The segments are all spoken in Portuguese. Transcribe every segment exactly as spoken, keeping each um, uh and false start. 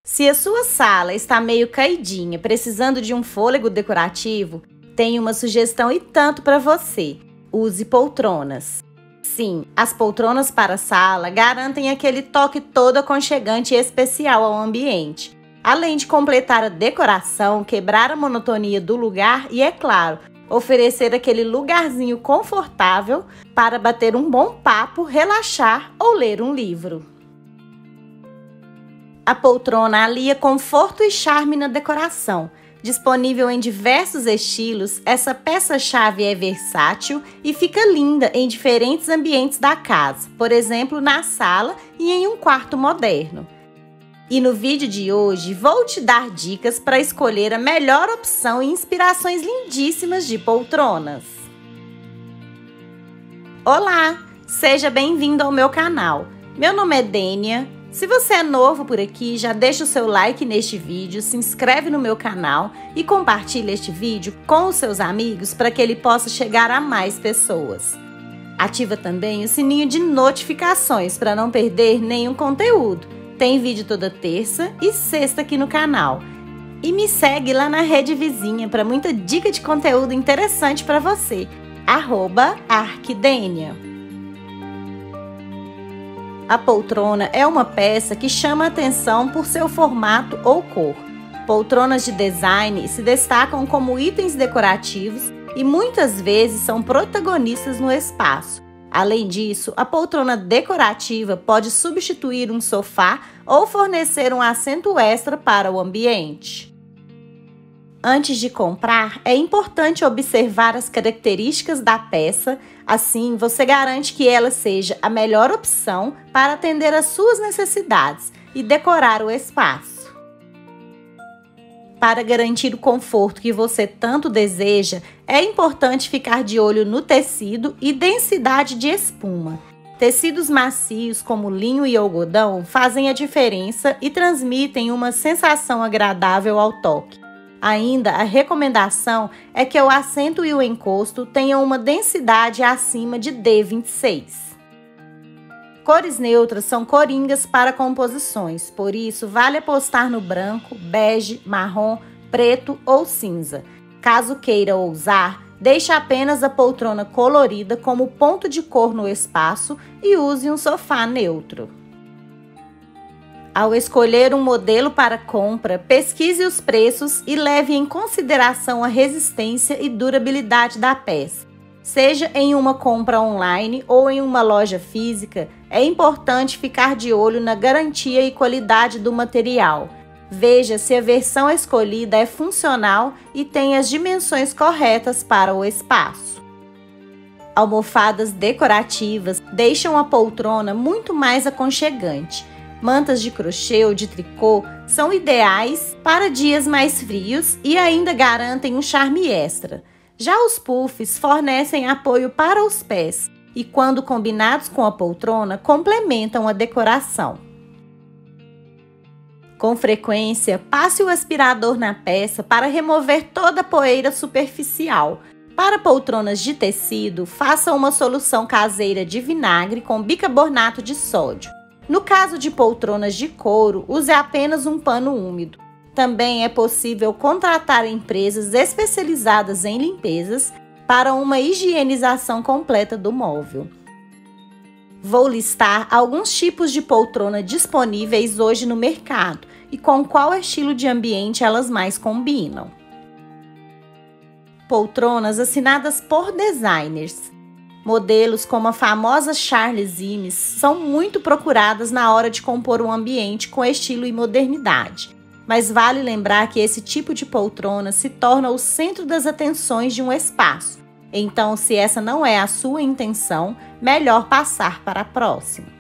Se a sua sala está meio caidinha, precisando de um fôlego decorativo, tenho uma sugestão e tanto para você. Use poltronas. Sim, as poltronas para a sala garantem aquele toque todo aconchegante e especial ao ambiente. Além de completar a decoração, quebrar a monotonia do lugar e, é claro, oferecer aquele lugarzinho confortável para bater um bom papo, relaxar ou ler um livro. A poltrona alia conforto e charme na decoração. Disponível em diversos estilos, essa peça-chave é versátil e fica linda em diferentes ambientes da casa, por exemplo, na sala e em um quarto moderno. E no vídeo de hoje vou te dar dicas para escolher a melhor opção e inspirações lindíssimas de poltronas. Olá, seja bem-vindo ao meu canal. Meu nome é Dênia. Se você é novo por aqui, já deixa o seu like neste vídeo, se inscreve no meu canal e compartilha este vídeo com os seus amigos para que ele possa chegar a mais pessoas. Ativa também o sininho de notificações para não perder nenhum conteúdo. Tem vídeo toda terça e sexta aqui no canal. E me segue lá na rede vizinha para muita dica de conteúdo interessante para você. arroba arquidênia. A poltrona é uma peça que chama a atenção por seu formato ou cor. Poltronas de design se destacam como itens decorativos e muitas vezes são protagonistas no espaço. Além disso, a poltrona decorativa pode substituir um sofá ou fornecer um assento extra para o ambiente. Antes de comprar, é importante observar as características da peça, assim você garante que ela seja a melhor opção para atender às suas necessidades e decorar o espaço. Para garantir o conforto que você tanto deseja, é importante ficar de olho no tecido e densidade de espuma. Tecidos macios como linho e algodão fazem a diferença e transmitem uma sensação agradável ao toque. Ainda, a recomendação é que o assento e o encosto tenham uma densidade acima de D vinte e seis. Cores neutras são coringas para composições, por isso vale apostar no branco, bege, marrom, preto ou cinza. Caso queira ousar, deixe apenas a poltrona colorida como ponto de cor no espaço e use um sofá neutro. Ao escolher um modelo para compra, pesquise os preços e leve em consideração a resistência e durabilidade da peça. Seja em uma compra online ou em uma loja física, é importante ficar de olho na garantia e qualidade do material. Veja se a versão escolhida é funcional e tem as dimensões corretas para o espaço. Almofadas decorativas deixam a poltrona muito mais aconchegante. Mantas de crochê ou de tricô são ideais para dias mais frios e ainda garantem um charme extra. Já os puffs fornecem apoio para os pés e, quando combinados com a poltrona, complementam a decoração. Com frequência, passe o aspirador na peça para remover toda a poeira superficial. Para poltronas de tecido, faça uma solução caseira de vinagre com bicarbonato de sódio. No caso de poltronas de couro, use apenas um pano úmido. Também é possível contratar empresas especializadas em limpezas para uma higienização completa do móvel. Vou listar alguns tipos de poltrona disponíveis hoje no mercado e com qual estilo de ambiente elas mais combinam. Poltronas assinadas por designers. Modelos como a famosa Charles Imes são muito procuradas na hora de compor um ambiente com estilo e modernidade. Mas vale lembrar que esse tipo de poltrona se torna o centro das atenções de um espaço. Então, se essa não é a sua intenção, melhor passar para a próxima.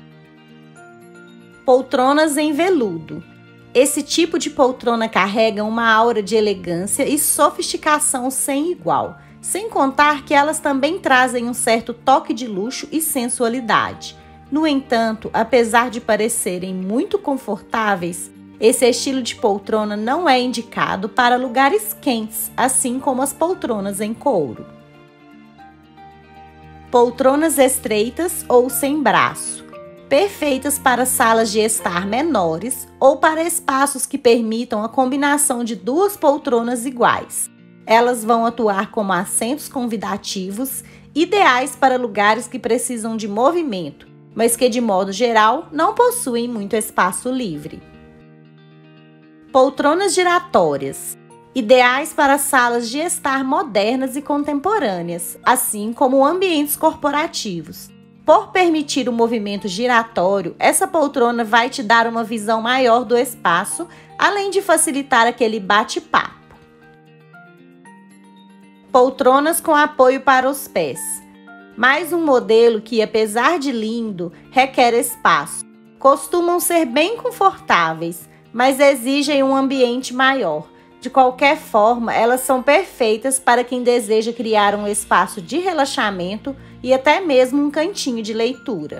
Poltronas em veludo. Esse tipo de poltrona carrega uma aura de elegância e sofisticação sem igual. Sem contar que elas também trazem um certo toque de luxo e sensualidade. No entanto, apesar de parecerem muito confortáveis, esse estilo de poltrona não é indicado para lugares quentes, assim como as poltronas em couro. Poltronas estreitas ou sem braço. perfeitas para salas de estar menores ou para espaços que permitam a combinação de duas poltronas iguais. Elas vão atuar como assentos convidativos, ideais para lugares que precisam de movimento, mas que, de modo geral, não possuem muito espaço livre. Poltronas giratórias, ideais para salas de estar modernas e contemporâneas, assim como ambientes corporativos. Por permitir o movimento giratório, essa poltrona vai te dar uma visão maior do espaço, além de facilitar aquele bate-papo. Poltronas com apoio para os pés. Mais um modelo que, apesar de lindo, requer espaço. Costumam ser bem confortáveis, mas exigem um ambiente maior. De qualquer forma, elas são perfeitas para quem deseja criar um espaço de relaxamento e até mesmo um cantinho de leitura.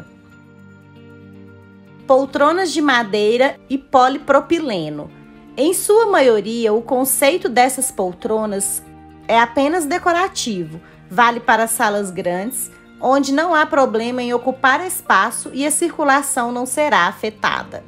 Poltronas de madeira e polipropileno. Em sua maioria, o conceito dessas poltronas é apenas decorativo, vale para salas grandes, onde não há problema em ocupar espaço e a circulação não será afetada.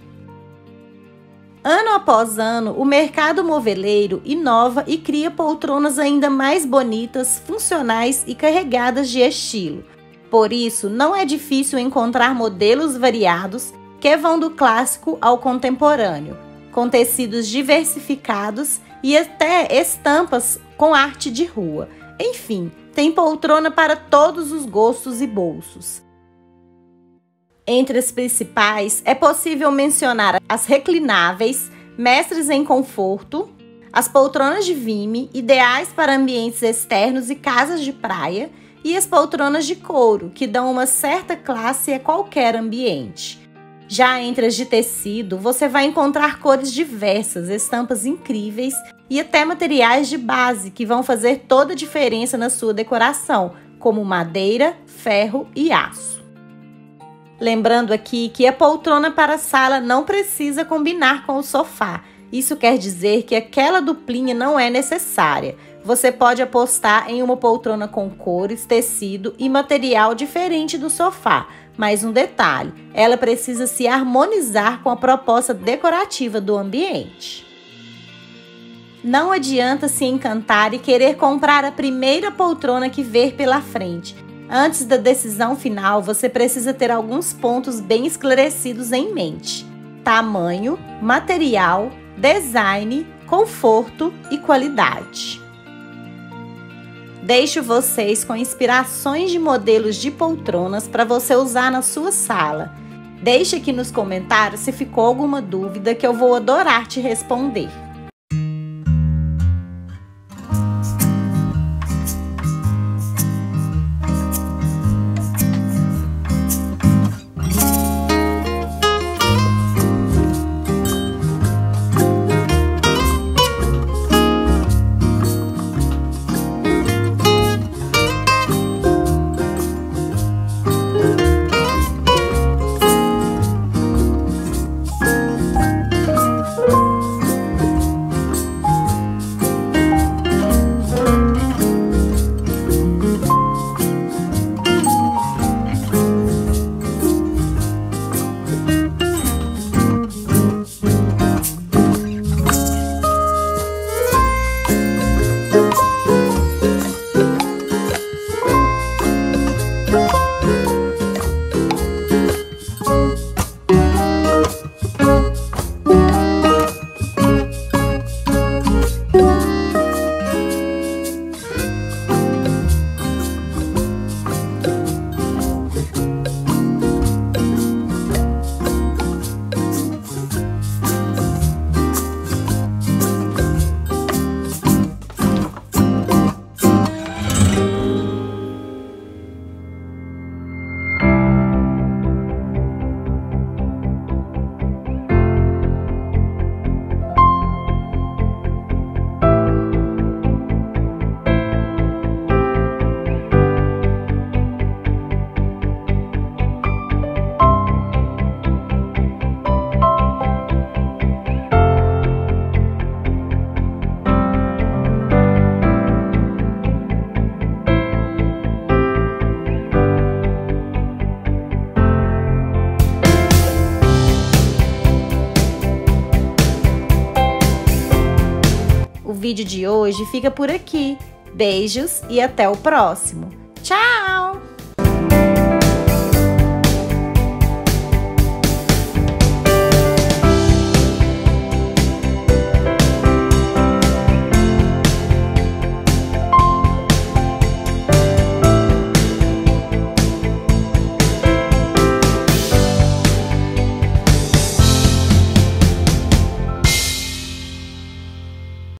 Ano após ano, o mercado moveleiro inova e cria poltronas ainda mais bonitas, funcionais e carregadas de estilo. Por isso, não é difícil encontrar modelos variados que vão do clássico ao contemporâneo, com tecidos diversificados e até estampas com arte de rua. Enfim, tem poltrona para todos os gostos e bolsos. Entre as principais, é possível mencionar as reclináveis, mestres em conforto, as poltronas de Vime, ideais para ambientes externos e casas de praia, e as poltronas de couro, que dão uma certa classe a qualquer ambiente. Já entre as de tecido, você vai encontrar cores diversas, estampas incríveis e até materiais de base que vão fazer toda a diferença na sua decoração, como madeira, ferro e aço. Lembrando aqui que a poltrona para a sala não precisa combinar com o sofá. Isso quer dizer que aquela duplinha não é necessária. Você pode apostar em uma poltrona com cores, tecido e material diferente do sofá. Mas um detalhe, ela precisa se harmonizar com a proposta decorativa do ambiente. Não adianta se encantar e querer comprar a primeira poltrona que ver pela frente. Antes da decisão final, você precisa ter alguns pontos bem esclarecidos em mente: tamanho, material, design, conforto e qualidade. Deixo vocês com inspirações de modelos de poltronas para você usar na sua sala. Deixe aqui nos comentários se ficou alguma dúvida que eu vou adorar te responder. vídeo de hoje fica por aqui. Beijos e até o próximo. Tchau!